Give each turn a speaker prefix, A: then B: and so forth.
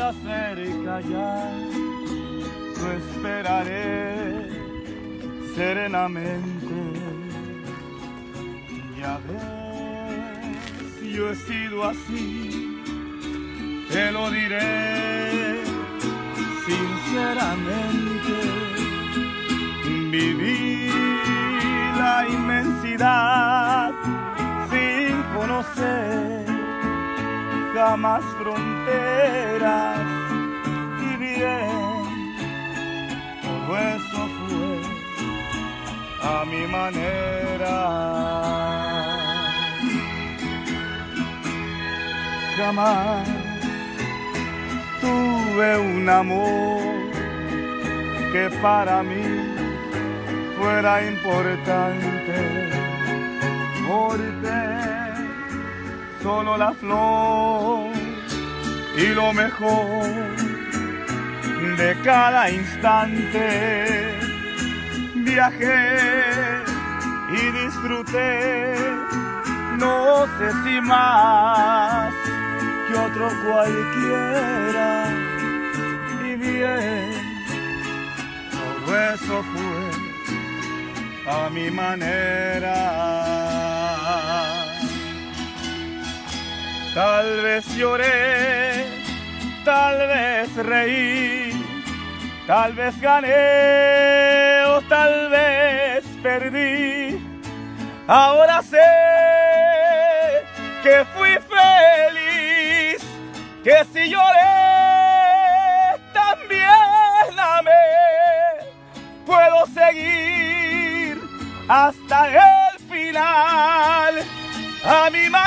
A: está cerca ya, lo esperaré serenamente. Ya ves, yo he sido así, te lo diré sinceramente. Viví la inmensidad sin conocer jamás fronteras, y bien, todo eso fue a mi manera. Jamás tuve un amor que para mí fuera importante, porque solo la flor y lo mejor de cada instante viajé y disfruté, no sé si más que otro cualquiera, y bien, todo eso fue a mi manera. Tal vez lloré, tal vez reí, tal vez gané o tal vez perdí. Ahora sé que fui feliz, que si lloré también amé. Puedo seguir hasta el final a mi manera.